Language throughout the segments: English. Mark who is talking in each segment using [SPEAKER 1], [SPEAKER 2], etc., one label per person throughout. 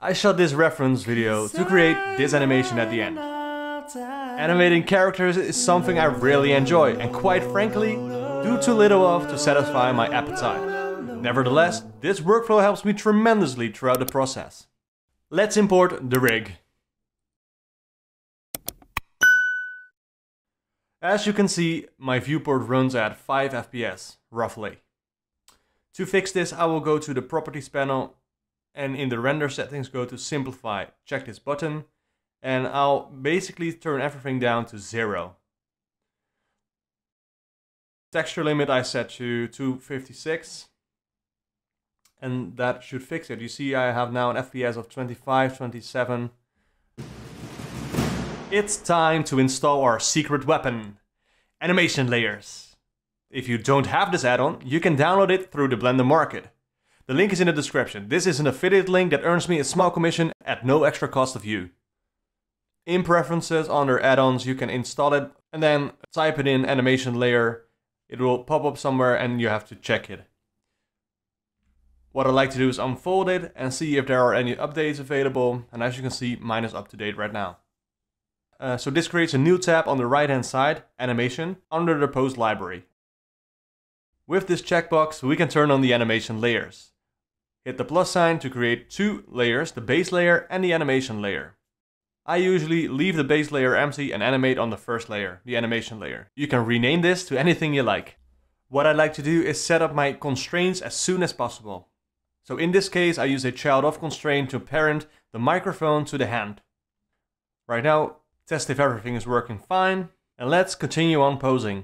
[SPEAKER 1] I shot this reference video to create this animation at the end. Animating characters is something I really enjoy and quite frankly, do too little of to satisfy my appetite. Nevertheless, this workflow helps me tremendously throughout the process. Let's import the rig. As you can see, my viewport runs at 5 FPS, roughly. To fix this, I will go to the properties panel and in the render settings go to simplify, check this button, and I'll basically turn everything down to 0. Texture limit I set to 256, and that should fix it. You see I have now an FPS of 25, 27. It's time to install our secret weapon, animation layers. If you don't have this add-on, you can download it through the Blender Market. The link is in the description. This is an affiliate link that earns me a small commission at no extra cost of you. In preferences under add-ons you can install it and then type it in animation layer. It will pop up somewhere and you have to check it. What I like to do is unfold it and see if there are any updates available, and as you can see mine is up to date right now. So this creates a new tab on the right hand side, animation, under the pose library. With this checkbox we can turn on the animation layers. Hit the plus sign to create 2 layers, the base layer and the animation layer. I usually leave the base layer empty and animate on the first layer, the animation layer. You can rename this to anything you like. What I like to do is set up my constraints as soon as possible. So in this case I use a child of constraint to parent the microphone to the hand. Right now, test if everything is working fine, and let's continue on posing.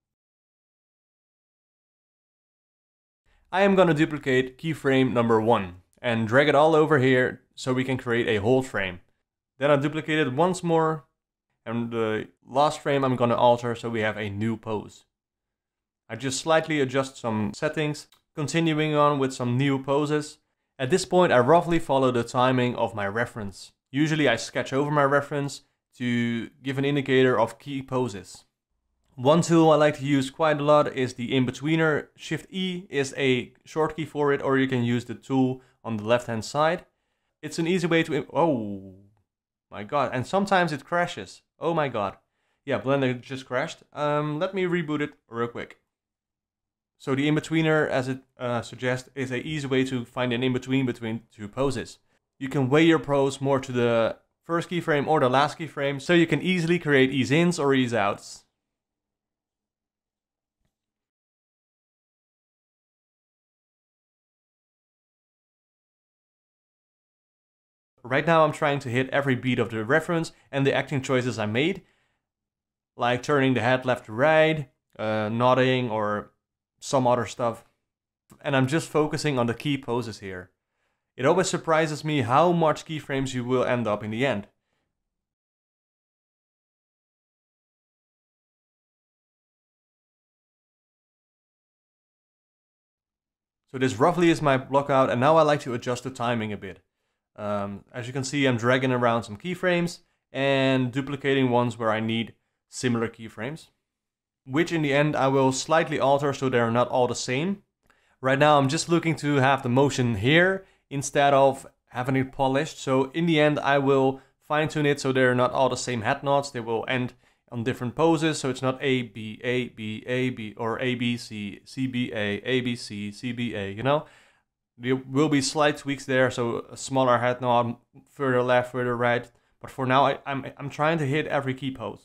[SPEAKER 1] I am going to duplicate keyframe number 1 and drag it all over here so we can create a whole frame. Then I duplicate it once more and the last frame I'm going to alter so we have a new pose. I just slightly adjust some settings, continuing on with some new poses. At this point I roughly follow the timing of my reference. Usually I sketch over my reference to give an indicator of key poses. One tool I like to use quite a lot is the in-betweener. Shift E is a short key for it, or you can use the tool on the left hand side. It's an easy way to... Oh my god, and sometimes it crashes. Oh my god. Yeah, Blender just crashed. Let me reboot it real quick. So the in-betweener, as it suggests, is an easy way to find an in-between between 2 poses. You can weigh your pose more to the first keyframe or the last keyframe, so you can easily create ease-ins or ease-outs. Right now I'm trying to hit every beat of the reference and the acting choices I made, like turning the head left to right, nodding or some other stuff. And I'm just focusing on the key poses here. It always surprises me how much keyframes you will end up in the end. So this roughly is my block out, and now I like to adjust the timing a bit. As you can see, I'm dragging around some keyframes and duplicating ones where I need similar keyframes, which in the end I will slightly alter so they're not all the same. Right now I'm just looking to have the motion here instead of having it polished. So in the end I will fine tune it so they're not all the same head nods. They will end on different poses, so it's not A, B, A, B, A, B, or A, B, C, C, B, A, B, C, C, B, A, you know? There will be slight tweaks there, so a smaller head nod, further left, further right. But for now, I'm trying to hit every key pose.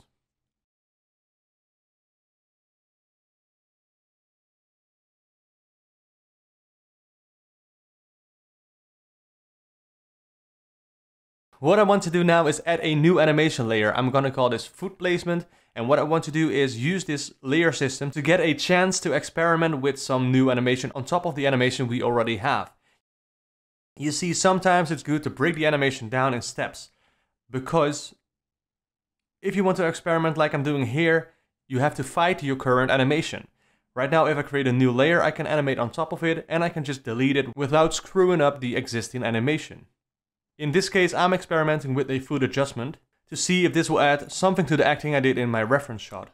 [SPEAKER 1] What I want to do now is add a new animation layer. I'm gonna call this foot placement. And what I want to do is use this layer system to get a chance to experiment with some new animation on top of the animation we already have. You see, sometimes it's good to break the animation down in steps, because if you want to experiment like I'm doing here, you have to fight your current animation. Right now, if I create a new layer, I can animate on top of it and I can just delete it without screwing up the existing animation. In this case, I'm experimenting with a foot adjustment to see if this will add something to the acting I did in my reference shot.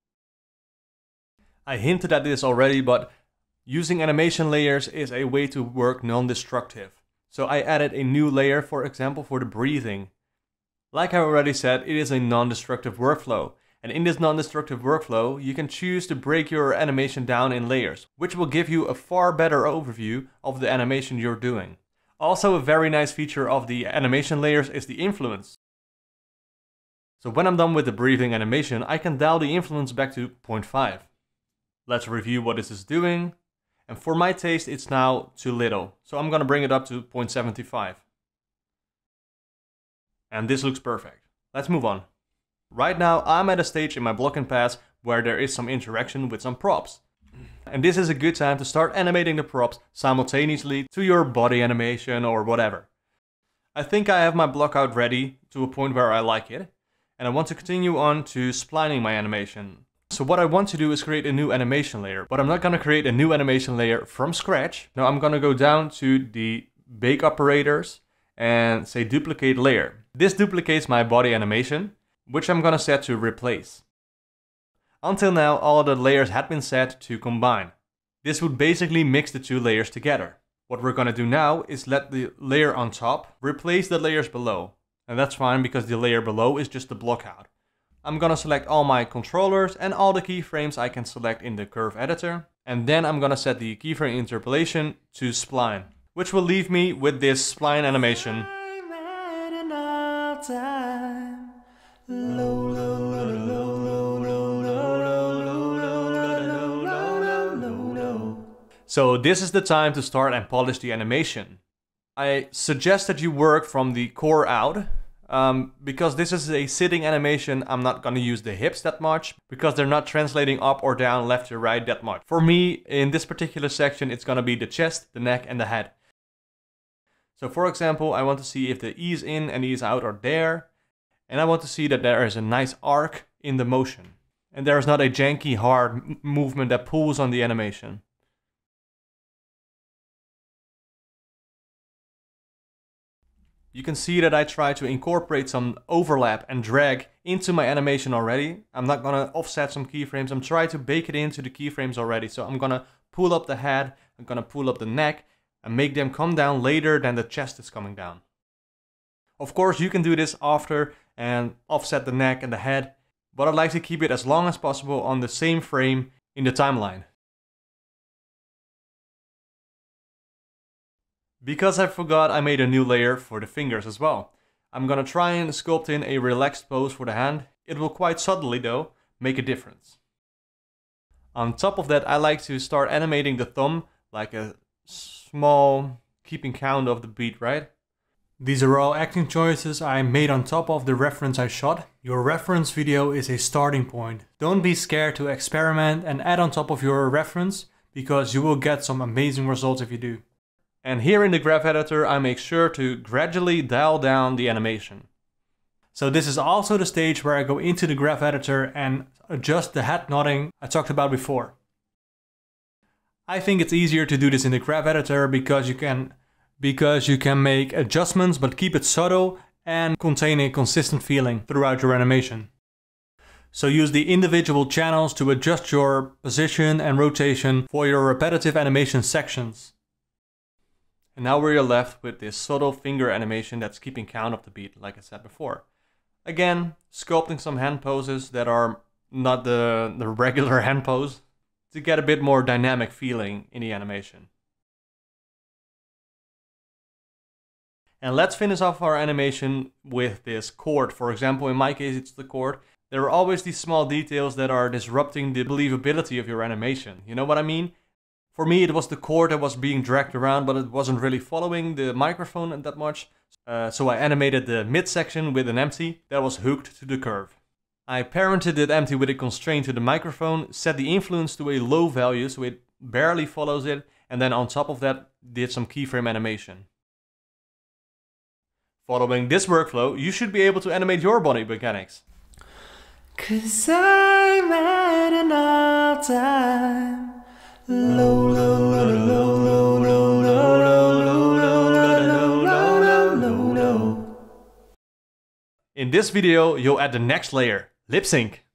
[SPEAKER 1] I hinted at this already, but using animation layers is a way to work non-destructive. So I added a new layer, for example, for the breathing. Like I already said, it is a non-destructive workflow. And in this non-destructive workflow, you can choose to break your animation down in layers, which will give you a far better overview of the animation you're doing. Also, a very nice feature of the animation layers is the influence. So when I'm done with the breathing animation, I can dial the influence back to 0.5. Let's review what this is doing. And for my taste, it's now too little. So I'm gonna bring it up to 0.75. And this looks perfect. Let's move on. Right now, I'm at a stage in my blocking pass where there is some interaction with some props. And this is a good time to start animating the props simultaneously to your body animation or whatever. I think I have my block out ready to a point where I like it. And I want to continue on to splining my animation. So what I want to do is create a new animation layer. But I'm not going to create a new animation layer from scratch. No, I'm going to go down to the bake operators and say duplicate layer. This duplicates my body animation, which I'm going to set to replace. Until now, all the layers had been set to combine. This would basically mix the two layers together. What we're going to do now is let the layer on top replace the layers below. And that's fine because the layer below is just the block out. I'm going to select all my controllers and all the keyframes I can select in the curve editor. And then I'm going to set the keyframe interpolation to spline, which will leave me with this spline animation. So this is the time to start and polish the animation. I suggest that you work from the core out. Because this is a sitting animation, I'm not gonna use the hips that much because they're not translating up or down, left to right that much. For me, in this particular section, it's gonna be the chest, the neck and the head. So for example, I want to see if the ease in and ease out are there. And I want to see that there is a nice arc in the motion. And there is not a janky, hard movement that pulls on the animation. You can see that I try to incorporate some overlap and drag into my animation already. I'm not gonna offset some keyframes, I'm trying to bake it into the keyframes already. So I'm gonna pull up the head, I'm gonna pull up the neck and make them come down later than the chest is coming down. Of course, you can do this after and offset the neck and the head, but I'd like to keep it as long as possible on the same frame in the timeline. Because I forgot, I made a new layer for the fingers as well. I'm gonna try and sculpt in a relaxed pose for the hand. It will quite subtly though make a difference. On top of that, I like to start animating the thumb like a small keeping count of the beat, right? These are all acting choices I made on top of the reference I shot. Your reference video is a starting point. Don't be scared to experiment and add on top of your reference because you will get some amazing results if you do. And here in the graph editor, I make sure to gradually dial down the animation. So this is also the stage where I go into the graph editor and adjust the head nodding I talked about before. I think it's easier to do this in the graph editor because you can make adjustments but keep it subtle and contain a consistent feeling throughout your animation. So use the individual channels to adjust your position and rotation for your repetitive animation sections. And now we're left with this subtle finger animation that's keeping count of the beat, like I said before. Again, sculpting some hand poses that are not the regular hand pose to get a bit more dynamic feeling in the animation. And let's finish off our animation with this chord. For example, in my case, it's the chord. There are always these small details that are disrupting the believability of your animation. You know what I mean? For me, it was the chord that was being dragged around, but it wasn't really following the microphone that much. So I animated the midsection with an empty that was hooked to the curve. I parented it empty with a constraint to the microphone, set the influence to a low value so it barely follows it, and then on top of that, did some keyframe animation. Following this workflow, you should be able to animate your body mechanics. 'Cause I'm at an all-time low, low, low, low, low, low, low, low, low, low, low. In this video, you'll add the next layer, lip sync.